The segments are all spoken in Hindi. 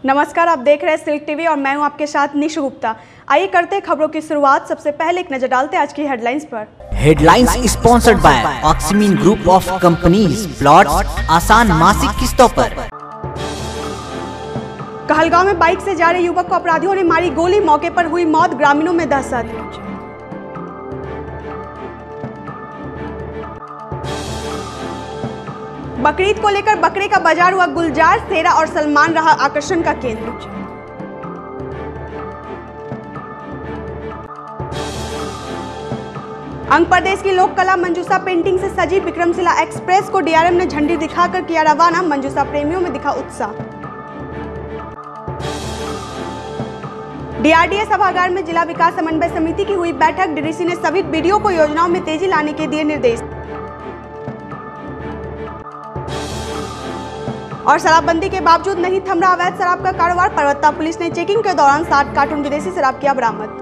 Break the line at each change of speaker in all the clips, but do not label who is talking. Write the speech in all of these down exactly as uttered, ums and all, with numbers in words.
नमस्कार, आप देख रहे हैं सिल्क टीवी और मैं हूं आपके साथ निशु गुप्ता। आइए करते हैं खबरों की शुरुआत। सबसे पहले एक नजर डालते हैं आज की हेडलाइंस पर।
Headlines sponsored by Oxymeen group of companies, plots आसान मासिक किस्तों पर।
कहलगांव में बाइक से जा रहे युवक को अपराधियों ने मारी गोली, मौके पर हुई मौत, ग्रामीणों में दहशत। बकरीद को लेकर बकरे का बाजार हुआ गुलजार, सेरा और सलमान रहा आकर्षण का केंद्र। अंग प्रदेश की लोक कला मंजूषा पेंटिंग से सजी विक्रमशिला एक्सप्रेस को डीआरएम ने झंडी दिखाकर किया रवाना, मंजूषा प्रेमियों में दिखा उत्साह। डीआरडीए सभागार में जिला विकास समन्वय समिति की हुई बैठक, डीडीसी ने सभी बीडीओ को योजनाओं में तेजी लाने के दिए निर्देश। और शराबबंदी के बावजूद नहीं थम रहा अवैध शराब का कारोबार, परवत्ता पुलिस ने चेकिंग के दौरान साठ कार्टून विदेशी शराब किया बरामद।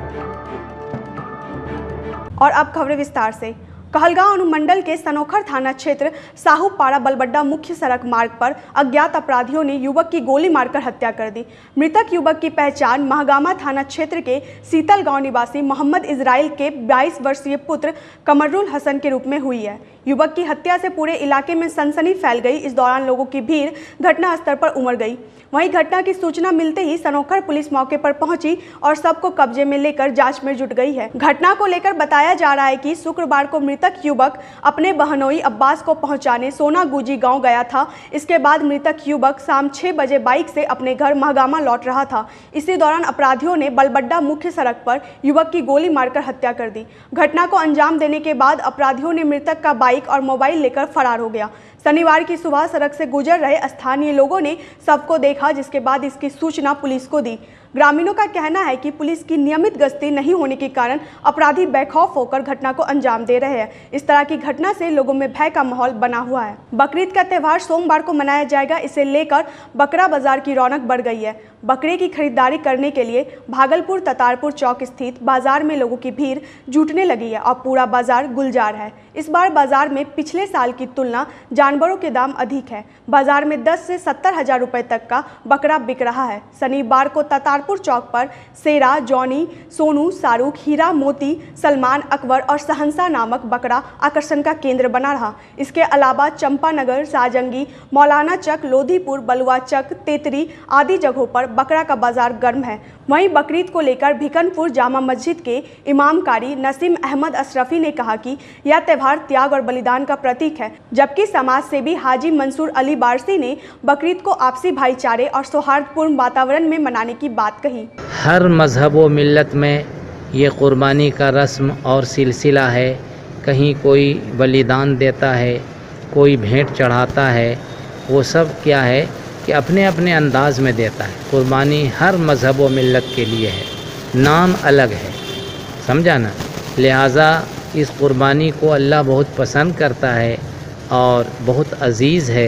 और अब खबरें विस्तार से। कहलगांव अनुमंडल के सनोखर थाना क्षेत्र साहूपाड़ा बलबड्डा मुख्य सड़क मार्ग पर अज्ञात अपराधियों ने युवक की गोली मारकर हत्या कर दी। मृतक युवक की पहचान महगामा थाना क्षेत्र के सीतल गांव निवासी मोहम्मद इजराइल के बाईस वर्षीय पुत्र कमरुल हसन के रूप में हुई है। युवक की हत्या से पूरे इलाके में सनसनी फैल गई। इस दौरान लोगों की भीड़ घटनास्थल पर उमड़ गई। वहीं घटना की सूचना मिलते ही सनोखर पुलिस मौके पर पहुंची और सबको कब्जे में लेकर जांच में जुट गई है। घटना को लेकर बताया जा रहा है कि शुक्रवार को मृतक युवक अपने बहनोई अब्बास को पहुंचाने सोना गुजी गांव गया था। इसके बाद मृतक युवक शाम छह बजे बाइक से अपने घर महगामा लौट रहा था। इसी दौरान अपराधियों ने बलबड्डा मुख्य सड़क पर युवक की गोली मारकर हत्या कर दी। घटना को अंजाम देने के बाद अपराधियों ने मृतक का बाइक और मोबाइल लेकर फरार हो गया। शनिवार की सुबह सड़क से गुजर रहे स्थानीय लोगों ने सबको देखा, जिसके बाद इसकी सूचना पुलिस को दी। ग्रामीणों का कहना है कि पुलिस की नियमित गश्ती नहीं होने के कारण अपराधी बेखौफ होकर घटना को अंजाम दे रहे हैं। इस तरह की घटना से लोगों में भय का माहौल बना हुआ है। बकरीद का त्यौहार सोमवार को मनाया जाएगा। इसे लेकर बकरा बाजार की रौनक बढ़ गई है। बकरे की खरीदारी करने के लिए भागलपुर ततारपुर चौक स्थित बाजार में लोगों की भीड़ जुटने लगी है और पूरा बाजार गुलजार है। इस बार बाजार में पिछले साल की तुलना जानवरों के दाम अधिक है। बाजार में दस से सत्तर हजार रुपए तक का बकरा बिक रहा है। शनिवार को ततारपुर चौक पर सेरा, जॉनी, सोनू, शाहरुख, हीरा, मोती, सलमान, अकबर और सहनसा नामक बकरा आकर्षण का केंद्र बना रहा। इसके अलावा चंपानगर, साजंगी, मौलाना चक, लोधीपुर, बलुआ चक, तेतरी आदि जगहों पर बकरा का बाजार गर्म है। वहीं बकरीद को लेकर भिकनपुर जामा मस्जिद के इमाम कारी नसीम अहमद अशरफी ने कहा कि यह त्यौहार त्याग और बलिदान का प्रतीक है, जबकि समाज सेवी हाजी मंसूर अली बारसी ने बकरीद को आपसी भाईचारे और सौहार्दपूर्ण वातावरण में मनाने की बात कही।
हर मजहब व मिल्लत में ये कुर्बानी का रस्म और सिलसिला है। कहीं कोई बलिदान देता है, कोई भेंट चढ़ाता है, वो सब क्या है कि अपने अपने अंदाज में देता है। कुर्बानी हर मजहब व मिल्लत के लिए है, नाम अलग है, समझा ना। लिहाजा इस कुर्बानी को अल्लाह बहुत पसंद करता है और बहुत अजीज़ है।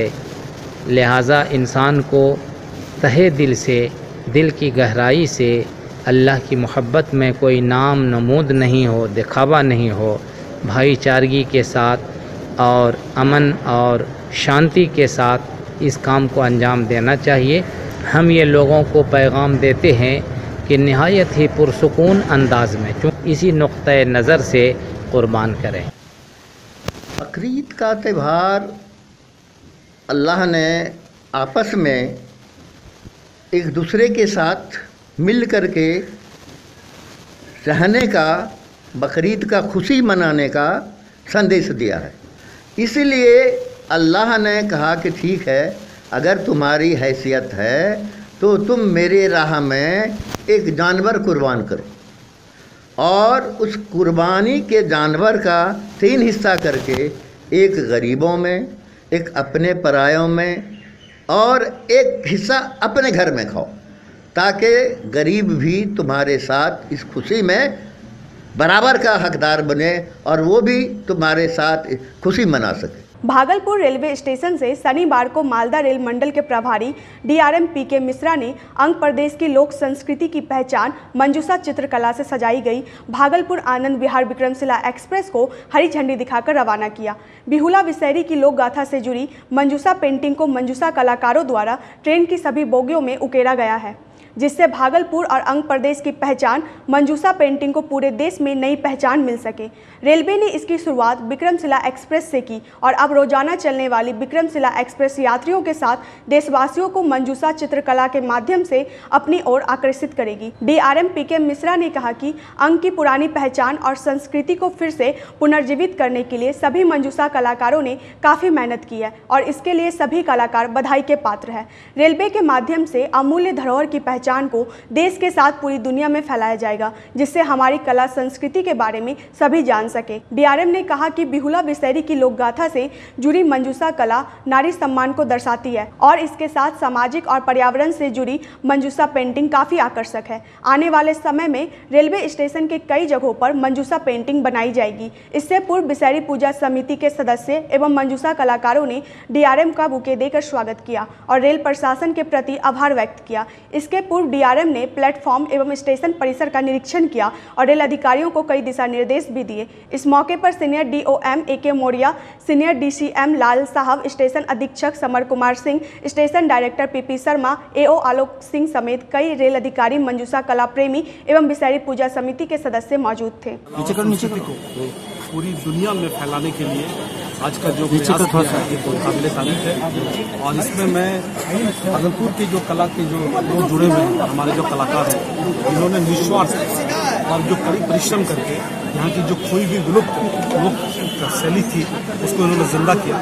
लिहाजा इंसान को तहे दिल से, दिल की गहराई से अल्लाह की मोहब्बत में कोई नाम नमूद नहीं हो, दिखावा नहीं हो, भाईचारगी के साथ और अमन और शांति के साथ इस काम को अंजाम देना चाहिए। हम ये लोगों को पैगाम देते हैं कि नहायत ही पुरसुकून अंदाज में चूँकि इसी नुक्ते नज़र से कुर्बान करें।
बकरीद का त्यौहार अल्लाह ने आपस में एक दूसरे के साथ मिल कर के रहने का, बकरीद का खुशी मनाने का संदेश दिया है। इसीलिए अल्लाह ने कहा कि ठीक है, अगर तुम्हारी हैसियत है तो तुम मेरे राह में एक जानवर कुर्बान करो और उस कुर्बानी के जानवर का तीन हिस्सा करके एक गरीबों में, एक अपने परायों में और एक हिस्सा अपने घर में खाओ, ताकि गरीब भी तुम्हारे साथ इस खुशी में बराबर का हकदार बने और वो भी तुम्हारे साथ खुशी मना सके।
भागलपुर रेलवे स्टेशन से शनिवार को मालदा रेल मंडल के प्रभारी डीआरएम पी के मिश्रा ने अंग प्रदेश की लोक संस्कृति की पहचान मंजूषा चित्रकला से सजाई गई भागलपुर आनंद विहार विक्रमशिला एक्सप्रेस को हरी झंडी दिखाकर रवाना किया। बिहुला विषैरी की लोक गाथा से जुड़ी मंजूषा पेंटिंग को मंजूषा कलाकारों द्वारा ट्रेन की सभी बोगियों में उकेरा गया है, जिससे भागलपुर और अंग प्रदेश की पहचान मंजूषा पेंटिंग को पूरे देश में नई पहचान मिल सके। रेलवे ने इसकी शुरुआत विक्रमशिला एक्सप्रेस से की और अब रोजाना चलने वाली विक्रमशिला एक्सप्रेस यात्रियों के साथ देशवासियों को मंजूषा चित्रकला के माध्यम से अपनी ओर आकर्षित करेगी। डीआरएम पी के मिश्रा ने कहा कि अंग की पुरानी पहचान और संस्कृति को फिर से पुनर्जीवित करने के लिए सभी मंजूषा कलाकारों ने काफ़ी मेहनत की है और इसके लिए सभी कलाकार बधाई के पात्र हैं। रेलवे के माध्यम से अमूल्य धरोहर की पहचान को देश के साथ पूरी दुनिया में फैलाया जाएगा, जिससे हमारी कला संस्कृति के बारे में सभी जान सके। डीआरएम ने कहा कि बिहुला विषैरी की लोकगाथा से जुड़ी मंजूषा कला नारी सम्मान को दर्शाती है और इसके साथ सामाजिक और पर्यावरण से जुड़ी मंजूषा पेंटिंग काफी आकर्षक है। आने वाले समय में रेलवे स्टेशन के कई जगहों पर मंजूषा पेंटिंग बनाई जाएगी। इससे पूर्व विषैरी पूजा समिति के सदस्य एवं मंजूषा कलाकारों ने डीआरएम का बुके देकर स्वागत किया और रेल प्रशासन के प्रति आभार व्यक्त किया। इसके पूर्व डीआरएम ने प्लेटफॉर्म एवं स्टेशन परिसर का निरीक्षण किया और रेल अधिकारियों को कई दिशा निर्देश भी दिए। इस मौके पर सीनियर डीओएम ए के मौर्या, सीनियर डीसीएम लाल साहब, स्टेशन अधीक्षक Samar Kumar Singh, station director PP Sharma, AO Alok Singh समेत कई रेल अधिकारी, मंजूषा कला प्रेमी एवं विषैरी पूजा समिति के सदस्य मौजूद थे।
पूरी दुनिया में फैलाने के लिए आज का जो प्रयास किया है ये बहुत काबिल तारीफ है और इसमें मैं भागलपुर की जो कला के जो लोग जुड़े हुए हैं, हमारे जो कलाकार हैं, इन्होंने निस्वार्थ और जो कड़ी परिश्रम करके यहाँ की जो खोई हुई विलुप्त लोक शैली थी उसको इन्होंने जिंदा किया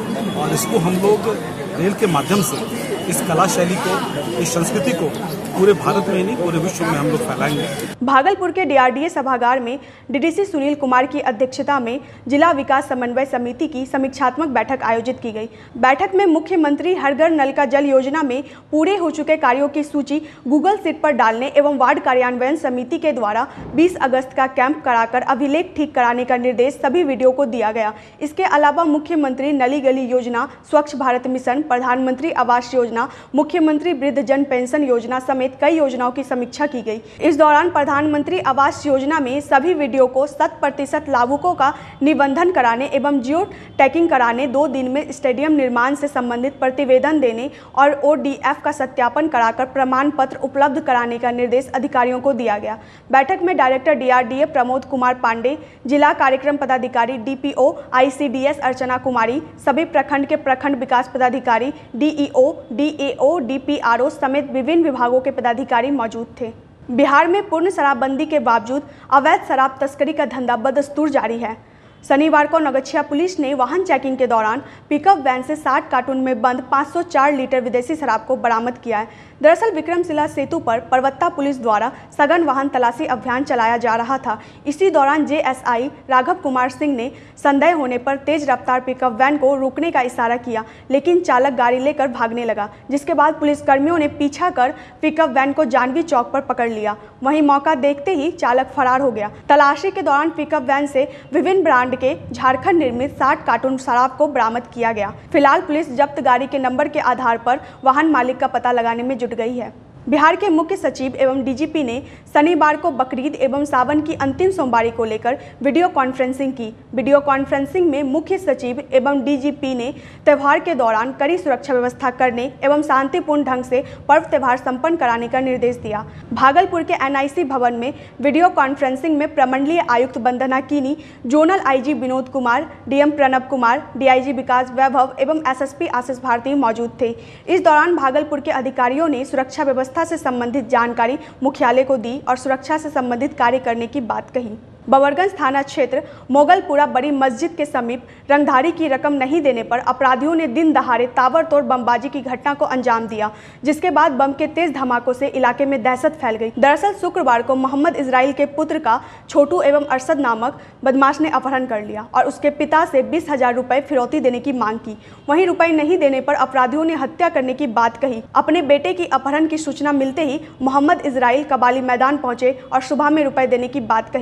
और इसको हम लोग रेल के माध्यम से इस कला शैली को, इस संस्कृति को पूरे भारत में ही नहीं पूरे विश्व में हम लोग फैलाएंगे।
भागलपुर के डीआरडीए सभागार में डीडीसी सुनील कुमार की अध्यक्षता में जिला विकास समन्वय समिति की समीक्षात्मक बैठक आयोजित की गई। बैठक में मुख्यमंत्री हर घर नल का जल योजना में पूरे हो चुके कार्यों की सूची गूगल सीट पर डालने एवं वार्ड कार्यान्वयन समिति के द्वारा बीस अगस्त का कैंप कराकर अभिलेख ठीक कराने का निर्देश सभी वीडियो को दिया गया। इसके अलावा मुख्यमंत्री नली गली योजना, स्वच्छ भारत मिशन, प्रधानमंत्री आवास योजना, मुख्यमंत्री वृद्ध जन पेंशन योजना समेत कई योजनाओं की समीक्षा की गई। इस दौरान प्रधानमंत्री आवास योजना में सभी वीडियो को शत प्रतिशत लाभुकों का निबंधन कराने एवं जियो टैगिंग कराने, दो दिन में स्टेडियम निर्माण से संबंधित प्रतिवेदन देने और ओडीएफ का सत्यापन कराकर प्रमाण पत्र उपलब्ध कराने का निर्देश अधिकारियों को दिया गया। बैठक में डायरेक्टर डीआरडीए प्रमोद कुमार पांडे, जिला कार्यक्रम पदाधिकारी डीपीओ आईसीडीएस अर्चना कुमारी, सभी प्रखंड के प्रखंड विकास पदाधिकारी, डीईओ, डीएओ, डीपीआरओ समेत विभिन्न विभागों के पदाधिकारी मौजूद थे। बिहार में पूर्ण शराबबंदी के बावजूद अवैध शराब तस्करी का धंधा बदस्तूर जारी है। शनिवार को नगच्छिया पुलिस ने वाहन चेकिंग के दौरान पिकअप वैन से साठ कार्टून में बंद पाँच सौ चार लीटर विदेशी शराब को बरामद किया है। दरअसल विक्रमशिला सेतु पर परवत्ता पुलिस द्वारा सघन वाहन तलाशी अभियान चलाया जा रहा था। इसी दौरान जेएसआई राघव कुमार सिंह ने संदेह होने पर तेज रफ्तार पिकअप वैन को रोकने का इशारा किया, लेकिन चालक गाड़ी लेकर भागने लगा, जिसके बाद पुलिसकर्मियों ने पीछा कर पिकअप वैन को जानवी चौक पर पकड़ लिया। वहीं मौका देखते ही चालक फरार हो गया। तलाशी के दौरान पिकअप वैन से विभिन्न ब्रांड के झारखंड निर्मित साठ कार्टून शराब को बरामद किया गया। फिलहाल पुलिस जब्त गाड़ी के नंबर के आधार पर वाहन मालिक का पता लगाने में जुट गई है। बिहार के मुख्य सचिव एवं डीजीपी ने शनिवार को बकरीद एवं सावन की अंतिम सोमवारी को लेकर वीडियो कॉन्फ्रेंसिंग की। वीडियो कॉन्फ्रेंसिंग में मुख्य सचिव एवं डीजीपी ने त्यौहार के दौरान कड़ी सुरक्षा व्यवस्था करने एवं शांतिपूर्ण ढंग से पर्व त्यौहार संपन्न कराने का निर्देश दिया। भागलपुर के एनआईसी भवन में वीडियो कॉन्फ्रेंसिंग में प्रमंडलीय आयुक्त Vandana Keeni, zonal IG Vinod Kumar, DM Pranab Kumar, DIG Vikas Vaibhav एवं एसएसपी आशीष भारती मौजूद थे। इस दौरान भागलपुर के अधिकारियों ने सुरक्षा व्यवस्था से संबंधित जानकारी मुख्यालय को दी और सुरक्षा से संबंधित कार्य करने की बात कही। बबरगंज थाना क्षेत्र मोगलपुरा बड़ी मस्जिद के समीप रंगधारी की रकम नहीं देने पर अपराधियों ने दिन दहाड़े ताबड़तोड़ बमबाजी की घटना को अंजाम दिया, जिसके बाद बम के तेज धमाकों से इलाके में दहशत फैल गई। दरअसल शुक्रवार को मोहम्मद इजराइल के पुत्र का छोटू एवं अरशद नामक बदमाश ने अपहरण कर लिया और उसके पिता से बीस हजार रुपए फिरौती देने की मांग की। वहीं रुपए नहीं देने पर अपराधियों ने हत्या करने की बात कही। अपने बेटे की अपहरण की सूचना मिलते ही मोहम्मद इजराइल कबाली मैदान पहुंचे और सुबह में रुपए देने की बात कही,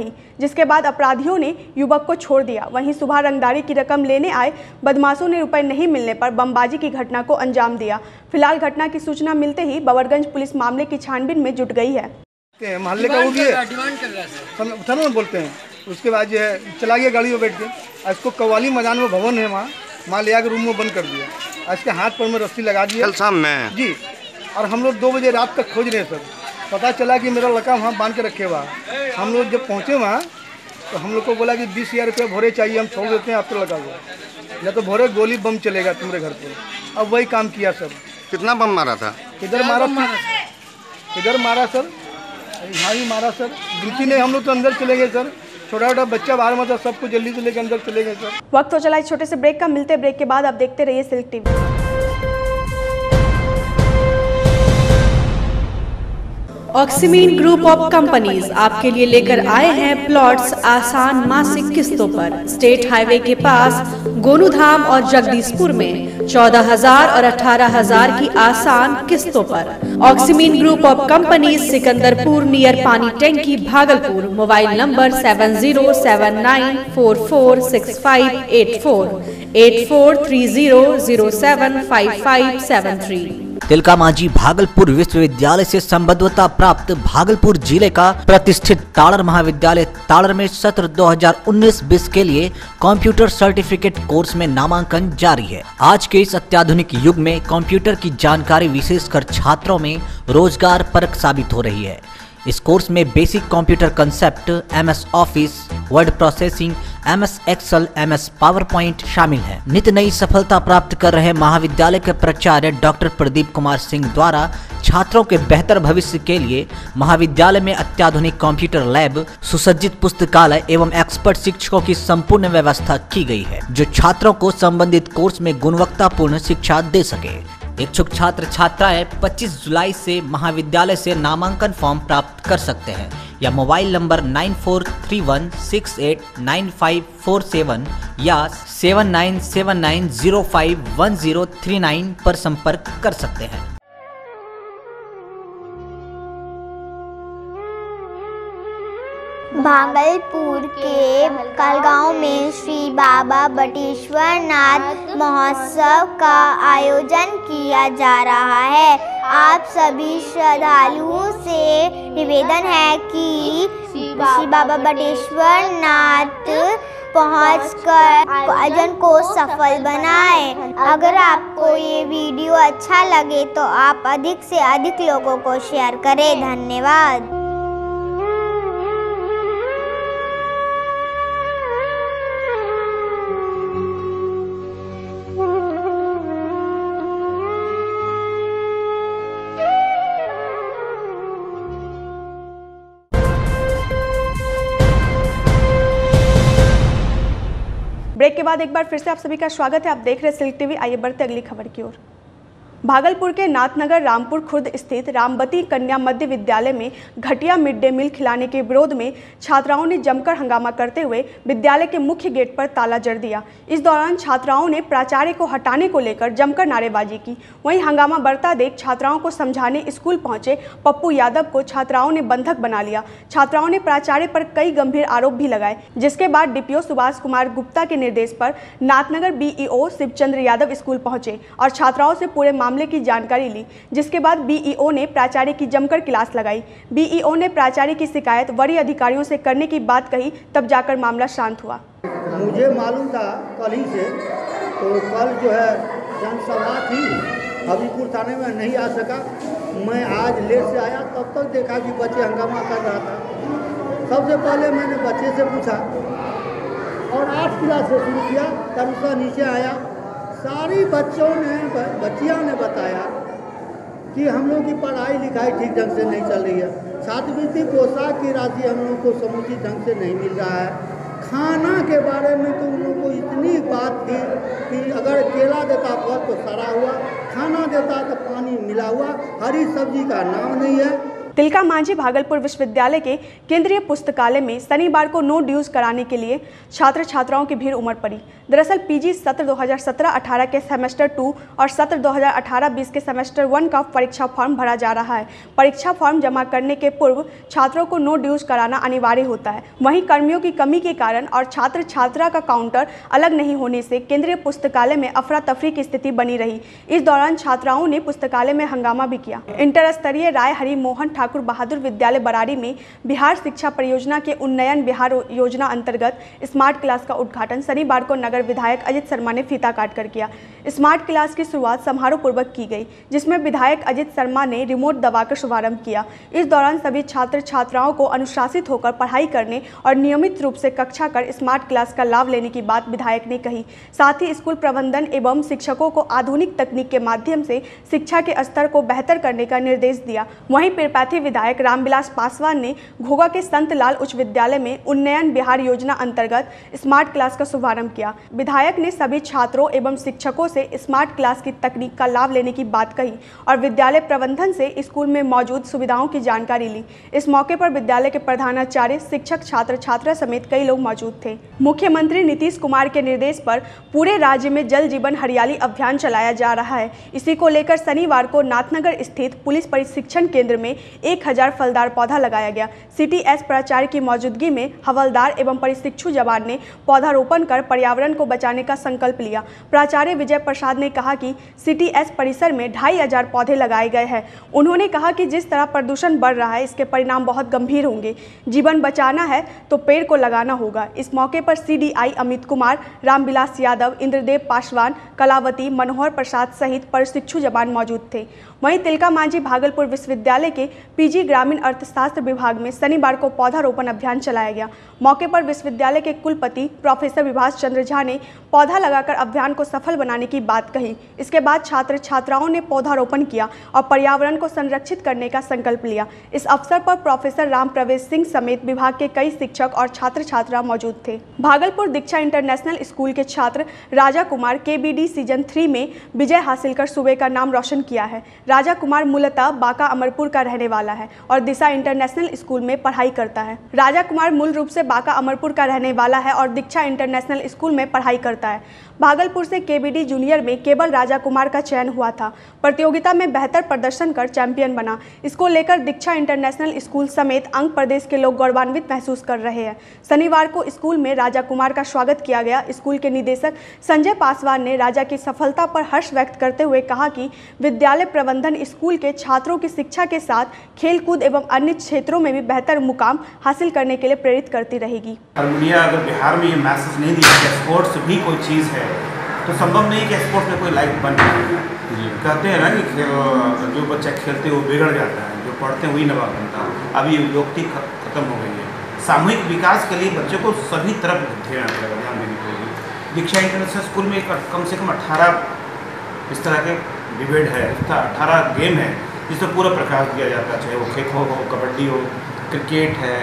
जिसके बाद अपराधियों ने युवक को छोड़ दिया। वहीं सुबह रंगदारी की रकम लेने आए बदमाशों ने रुपए नहीं मिलने पर बमबाजी की घटना को अंजाम दिया। फिलहाल घटना की सूचना मिलते ही बबरगंज पुलिस मामले की छानबीन में जुट गई है।
मोहल्ले का वो भी है, थाना में बोलते हैं। उसके बाद जो है चला गया गाड़ी में बैठ के, इसको कव्वाली मैदान में भवन है, वहाँ वहाँ ले आकर रूम में बंद कर दिया। इसके हाथ पर में रस्सी लगा दिया
कल शाम में
जी। और हम लोग दो बजे रात तक खोज रहे हैं सर। पता चला कि मेरा लड़का वहाँ बांध के रखे हुआ। हम लोग जब पहुँचे वहाँ तो हम लोग को बोला कि बीस हज़ार रुपये भोरे चाहिए, हम छोड़ देते हैं आपको लगा हुआ, या तो भोरे गोली बम चलेगा तुम्हारे घर पर। अब वही काम किया सर।
कितना बम मारा था?
किधर मारा किधर मारा सर? यहाँ ही मारा सर। गिनती नहीं, हम लोग तो अंदर चले गए सर। छोटा छोटा बच्चा बाहर में था, सबको जल्दी से लेकर अंदर चले गए सर।
वक्त हो चला एक छोटे से ब्रेक का। मिलते ब्रेक के बाद आप देखते रहिए silk TV.
Oxymeen group of companies आपके लिए लेकर आए हैं प्लॉट्स आसान मासिक किस्तों पर। स्टेट हाईवे के पास गोनूधाम और जगदीशपुर में चौदह हजार और अठारह हजार की आसान किस्तों पर। Oxymeen group of companies, Sikandarpur near पानी टैंकी, Bhagalpur. Mobile number seven zero seven nine four four six five eight four eight four three zero zero seven five five seven three.
Tilka Manjhi Bhagalpur विश्वविद्यालय से संबद्धता प्राप्त भागलपुर जिले का प्रतिष्ठित ताड़र महाविद्यालय ताड़र में सत्र दो हज़ार उन्नीस बीस के लिए कंप्यूटर सर्टिफिकेट कोर्स में नामांकन जारी है। आज के इस अत्याधुनिक युग में कंप्यूटर की जानकारी विशेषकर छात्रों में रोजगार परक साबित हो रही है। इस कोर्स में basic computer concept, M S Office, word processing, M S Excel, M S PowerPoint शामिल है। नित नई सफलता प्राप्त कर रहे महाविद्यालय के प्राचार्य डॉक्टर प्रदीप कुमार सिंह द्वारा छात्रों के बेहतर भविष्य के लिए महाविद्यालय में अत्याधुनिक कंप्यूटर लैब, सुसज्जित पुस्तकालय एवं एक्सपर्ट शिक्षकों की संपूर्ण व्यवस्था की गई है, जो छात्रों को संबंधित कोर्स में गुणवत्तापूर्ण शिक्षा दे सके। इच्छुक छात्र छात्राएं पच्चीस जुलाई से महाविद्यालय से नामांकन फॉर्म प्राप्त कर सकते हैं या mobile number nine four three one six eight nine five four seven या seven nine seven nine zero five one zero three nine पर संपर्क कर सकते हैं।
भागलपुर के कलगांव में श्री बाबा बटेश्वर नाथ महोत्सव का आयोजन किया जा रहा है। आप सभी श्रद्धालुओं से निवेदन है कि श्री बाबा बटेश्वर नाथ पहुंचकर आयोजन को सफल बनाएं। अगर आपको ये वीडियो अच्छा लगे तो आप अधिक से अधिक लोगों को शेयर करें। धन्यवाद।
ब्रेक के बाद एक बार फिर से आप सभी का स्वागत है। आप देख रहे हैं सिल्क टीवी। आइए बढ़ते अगली खबर की ओर। भागलपुर के नाथनगर रामपुर खुर्द स्थित रामवती कन्या मध्य विद्यालय में घटिया मिड डे मील खिलाने के विरोध में छात्राओं ने जमकर हंगामा करते हुए विद्यालय के मुख्य गेट पर ताला जड़ दिया। इस दौरान छात्राओं ने प्राचार्य को हटाने को लेकर जमकर नारेबाजी की। वहीं हंगामा बढ़ता देख छात्राओं को समझाने स्कूल पहुंचे पप्पू यादव को छात्राओं ने बंधक बना लिया। छात्राओं ने प्राचार्य पर कई गंभीर आरोप भी लगाए, जिसके बाद डीपीओ सुभाष कुमार गुप्ता के निर्देश पर नाथनगर बीईओ शिवचंद्र यादव स्कूल पहुंचे और छात्राओं से पूरे मामले की जानकारी ली, जिसके बाद बीईओ ने प्राचार्य की जमकर क्लास लगाई। बीईओ ने प्राचार्य की शिकायत वरीय अधिकारियों से करने की बात कही, तब जाकर मामला शांत हुआ।
मुझे मालूम था कल ही से, तो कल जो है जनसभा थी, हबीबपुर थाने में नहीं आ सका। मैं आज लेट से आया, तब तक देखा कि बच्चे हंगामा कर रहा था। सबसे पहले मैंने बच्चे से पूछा और आठ क्लास से शुरू किया, तब उसका नीचे आया। सारी बच्चों ने बच्चियों ने बताया कि हम लोग की पढ़ाई लिखाई ठीक ढंग से नहीं चल रही है। छात्रवृत्ति पोशाक की राशि हम लोग को समुचित ढंग से नहीं मिल रहा है। खाना के बारे में तो उन लोगों को इतनी बात थी कि अगर केला देता फल तो सड़ा हुआ, खाना देता तो पानी मिला हुआ, हरी सब्जी का नाम नहीं है।
तिलका मांझी भागलपुर विश्वविद्यालय के केंद्रीय पुस्तकालय में शनिवार को नो ड्यूज कराने के लिए छात्र छात्राओं की भीड़ उमड़ पड़ी। दरअसल पीजी सत्र दो हज़ार सत्रह अठारह के सेमेस्टर टू और सत्र दो हज़ार अठारह बीस के सेमेस्टर वन का परीक्षा फॉर्म भरा जा रहा है। परीक्षा फॉर्म जमा करने के पूर्व छात्रों को नो ड्यूज कराना अनिवार्य होता है। वहीं कर्मियों की कमी के कारण और छात्र छात्रा का काउंटर अलग नहीं होने से केंद्रीय पुस्तकालय में अफरा तफरी की स्थिति बनी रही। इस दौरान छात्राओं ने पुस्तकालय में हंगामा भी किया। इंटर स्तरीय राय हरि मोहन ठाकुर बहादुर विद्यालय बरारी में बिहार शिक्षा परियोजना के उन्नयन बिहार योजना अंतर्गत स्मार्ट क्लास का उद्घाटन शनिवार को नगर विधायक अजित शर्मा ने फीता काटकर किया। स्मार्ट क्लास की शुरुआत समारोह पूर्वक की गई, जिसमें विधायक अजित शर्मा ने रिमोट दबाकर शुभारंभ किया। इस दौरान सभी छात्र छात्राओं को अनुशासित होकर पढ़ाई करने और नियमित रूप से कक्षा कर स्मार्ट क्लास का लाभ लेने की बात विधायक ने कही। साथ ही स्कूल प्रबंधन एवं शिक्षकों को आधुनिक तकनीक के माध्यम से शिक्षा के स्तर को बेहतर करने का निर्देश दिया। वहीं पीरपैंती विधायक रामविलास पासवान ने घोघा के संत लाल उच्च विद्यालय में उन्नयन बिहार योजना अंतर्गत स्मार्ट क्लास का शुभारंभ किया। विधायक ने सभी छात्रों एवं शिक्षकों से स्मार्ट क्लास की तकनीक का लाभ लेने की बात कही और विद्यालय प्रबंधन से स्कूल में मौजूद सुविधाओं की जानकारी ली। इस मौके पर विद्यालय के प्रधानाचार्य, शिक्षक, छात्र छात्रा समेत कई लोग मौजूद थे। मुख्यमंत्री नीतीश कुमार के निर्देश पर पूरे राज्य में जल जीवन हरियाली अभियान चलाया जा रहा है। इसी को लेकर शनिवार को नाथनगर स्थित पुलिस प्रशिक्षण केंद्र में एक हजार फलदार पौधा लगाया गया। सीटीएस प्राचार्य की मौजूदगी में हवलदार एवं प्रशिक्षु जवान ने पौधारोपण कर पर्यावरण को बचाने का संकल्प लिया। प्राचार्य विजय प्रसाद ने कहा कि सीटीएस परिसर में ढाई हजार पौधे लगाए गए हैं। उन्होंने कहा कि जिस तरह प्रदूषण बढ़ रहा है, इसके परिणाम बहुत गंभीर होंगे। जीवन बचाना है तो पेड़ को लगाना होगा। इस मौके पर सीडीआई अमित कुमार, रामविलास यादव, इंद्रदेव पासवान, कलावती, मनोहर प्रसाद सहित प्रशिक्षु जवान मौजूद थे। वहीं तिलका मांझी भागलपुर विश्वविद्यालय के पीजी ग्रामीण अर्थशास्त्र विभाग में शनिवार को पौधारोपण अभियान चलाया गया। मौके पर विश्वविद्यालय के कुलपति प्रोफेसर विभास चंद्र झा ने पौधा लगाकर अभियान को सफल बनाने की बात कही। इसके बाद छात्र छात्राओं ने पौधारोपण किया और पर्यावरण को संरक्षित करने का संकल्प लिया। इस अवसर पर प्रोफेसर राम प्रवेश सिंह समेत विभाग के कई शिक्षक और छात्र छात्रा मौजूद थे। भागलपुर दीक्षा इंटरनेशनल स्कूल के छात्र Raja Kumar KBD season three में विजय हासिल कर सूबे का नाम रोशन किया है। राजा कुमार मूलतः बांका अमरपुर का रहने वाला है और दिशा इंटरनेशनल स्कूल में पढ़ाई करता है। राजा कुमार मूल रूप से बांका अमरपुर का रहने वाला है और दीक्षा इंटरनेशनल स्कूल में पढ़ाई करता है। भागलपुर से केबीडी जूनियर में केवल राजा कुमार का चयन हुआ था। प्रतियोगिता में बेहतर प्रदर्शन कर चैंपियन बना। इसको लेकर दीक्षा इंटरनेशनल स्कूल समेत अंग प्रदेश के लोग गौरवान्वित महसूस कर रहे हैं। शनिवार को स्कूल में राजा कुमार का स्वागत किया गया। स्कूल के निदेशक संजय पासवान ने राजा की सफलता पर हर्ष व्यक्त करते हुए कहा कि विद्यालय प्रबंधन स्कूल के छात्रों की शिक्षा के साथ खेलकूद एवं अन्य क्षेत्रों में भी बेहतर मुकाम हासिल करने के लिए प्रेरित करती रहेगी।
हारमोनिया अगर बिहार में ये मैसेज नहीं दिया कि स्पोर्ट्स भी कोई चीज़ है तो संभव नहीं कि स्पोर्ट्स में कोई लाइफ बन पाएगा। कहते हैं ना कि जो बच्चा खेलते वो बिगड़ जाता है, जो पढ़ते हैं वही नवाब बनता है। अभी युक्ति खत्म हो गई है। सामूहिक विकास के लिए बच्चों को सभी तरफ ध्यान ध्यान देनी पड़ेगी। दीक्षा इंटरनेशनल स्कूल में कम से कम अट्ठारह इस तरह के डिबेट है, अट्ठारह गेम है जिसमें पूरा प्रकाश दिया जाता है, चाहे वो खो खो हो, कबड्डी हो, क्रिकेट है,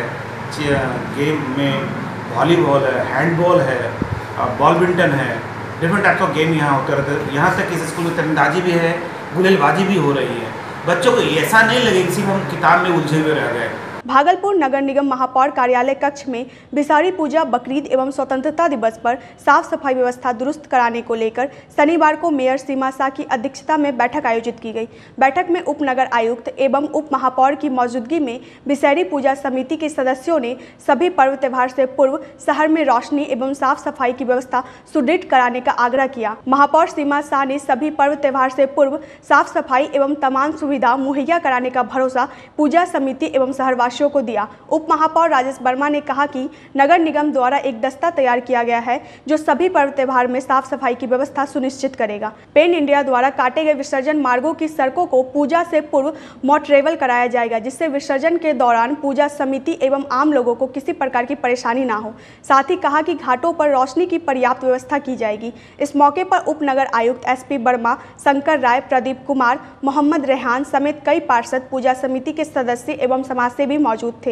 गेम में वॉलीबॉल है, हैंडबॉल है, बॉलबिंटन है, डिफरेंट टाइप्स ऑफ गेम यहाँ होते रहते हैं। यहाँ तक इस स्कूल में तीरंदाजी भी है, गुलेलबाजी भी हो रही है। बच्चों को ऐसा नहीं लगे कि सिर्फ हम किताब में उलझे हुए रह गए।
भागलपुर नगर निगम महापौर कार्यालय कक्ष में बिसारी पूजा, बकरीद एवं स्वतंत्रता दिवस पर साफ सफाई व्यवस्था दुरुस्त कराने को लेकर शनिवार को मेयर सीमा शाह की अध्यक्षता में बैठक आयोजित की गई। बैठक में उप नगर आयुक्त एवं उप महापौर की मौजूदगी में बिसारी पूजा समिति के सदस्यों ने सभी पर्व त्यौहार से पूर्व शहर में रोशनी एवं साफ सफाई की व्यवस्था सुदृढ़ कराने का आग्रह किया। महापौर सीमा शाह ने सभी पर्व त्यौहार से पूर्व साफ सफाई एवं तमाम सुविधा मुहैया कराने का भरोसा पूजा समिति एवं शहरवासी को दिया। उप महापौर राजेश वर्मा ने कहा कि नगर निगम द्वारा एक दस्ता तैयार किया गया है जो सभी पर्व त्यौहार में साफ सफाई की व्यवस्था सुनिश्चित करेगा। पेन इंडिया द्वारा काटे गए विसर्जन मार्गों की सड़कों को पूजा से पूर्व मोटरेबल कराया जाएगा, जिससे विसर्जन के दौरान पूजा समिति एवं आम लोगों को किसी प्रकार की परेशानी ना हो। साथ ही कहा कि घाटों पर रोशनी की पर्याप्त व्यवस्था की जाएगी। इस मौके पर उप नगर आयुक्त एस पी वर्मा, शंकर राय, प्रदीप कुमार, मोहम्मद रेहान समेत कई पार्षद, पूजा समिति के सदस्य एवं समाजसेवी मौजूद थे।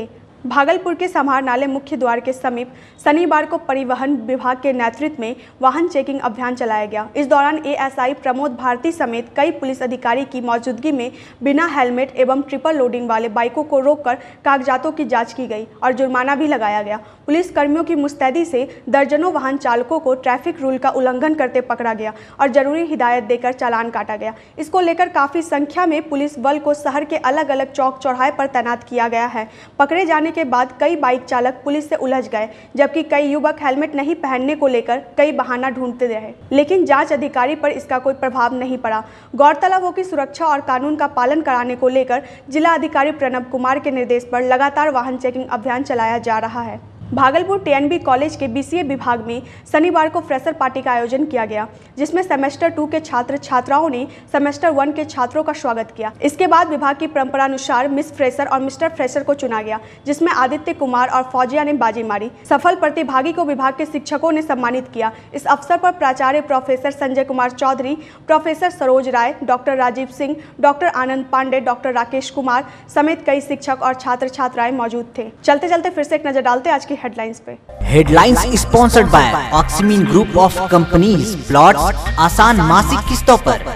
भागलपुर के समाहरणालय मुख्य द्वार के समीप शनिवार को परिवहन विभाग के नेतृत्व में वाहन चेकिंग अभियान चलाया गया। इस दौरान एएसआई प्रमोद भारती समेत कई पुलिस अधिकारी की मौजूदगी में बिना हेलमेट एवं ट्रिपल लोडिंग वाले बाइकों को रोककर कागजातों की जांच की गई और जुर्माना भी लगाया गया। पुलिस कर्मियों की मुस्तैदी से दर्जनों वाहन चालकों को ट्रैफिक रूल का उल्लंघन करते पकड़ा गया और जरूरी हिदायत देकर चालान काटा गया। इसको लेकर काफी संख्या में पुलिस बल को शहर के अलग अलग चौक चौराहे पर तैनात किया गया है। पकड़े जाने के बाद कई बाइक चालक पुलिस से उलझ गए, जबकि कई युवक हेलमेट नहीं पहनने को लेकर कई बहाना ढूंढते रहे, लेकिन जांच अधिकारी पर इसका कोई प्रभाव नहीं पड़ा। गौरतलब हो कि सुरक्षा और कानून का पालन कराने को लेकर जिला अधिकारी प्रणब कुमार के निर्देश पर लगातार वाहन चेकिंग अभियान चलाया जा रहा है। भागलपुर टीएनबी कॉलेज के बीसीए विभाग में शनिवार को फ्रेशर पार्टी का आयोजन किया गया, जिसमें सेमेस्टर टू के छात्र छात्राओं ने सेमेस्टर वन के छात्रों का स्वागत किया। इसके बाद विभाग की परंपरानुसार मिस फ्रेशर और मिस्टर फ्रेशर को चुना गया, जिसमें आदित्य कुमार और फौजिया ने बाजी मारी। सफल प्रतिभागी को विभाग के शिक्षकों ने सम्मानित किया। इस अवसर पर प्राचार्य professor Sanjay Kumar Chaudhary, professor Saroj Rai, doctor Rajiv Singh, doctor Anand Pandey, doctor Rakesh Kumar समेत कई शिक्षक और छात्र छात्राएं मौजूद थे। चलते चलते फिर से एक नजर डालते आज की हेडलाइंस पे।
Headlines sponsored by Oxymeen group of companies, plots आसान मासिक किस्तों पर।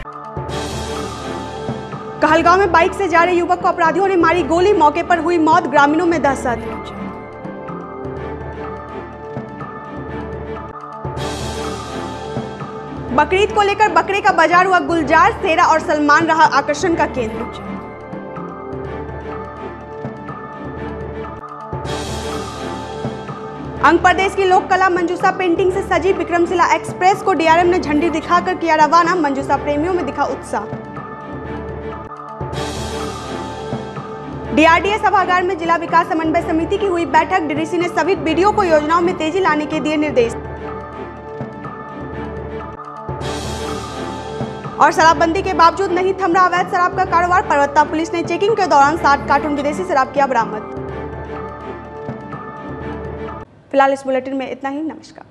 कहलगांव में बाइक से जा रहे युवक को अपराधियों ने मारी गोली, मौके पर हुई मौत, ग्रामीणों में दहशत। बकरीद को लेकर बकरे का बाजार हुआ गुलजार, सेरा और सलमान रहा आकर्षण का केंद्र। अंग प्रदेश की लोक कला मंजूषा पेंटिंग से सजी विक्रमशिला एक्सप्रेस को डीआरएम ने झंडी दिखाकर किया रवाना, मंजूषा प्रेमियों में दिखा उत्साह। डीआरडीए सभागार में जिला विकास समन्वय समिति की हुई बैठक, डीडीसी ने सभी बीडीओ को योजनाओं में तेजी लाने के दिए निर्देश। और शराबबंदी के बावजूद नहीं थम रहा अवैध शराब का कारोबार, परवत्ता पुलिस ने चेकिंग के दौरान साठ कार्टून विदेशी शराब किया बरामद। फिलहाल इस बुलेटिन में इतना ही। नमस्कार।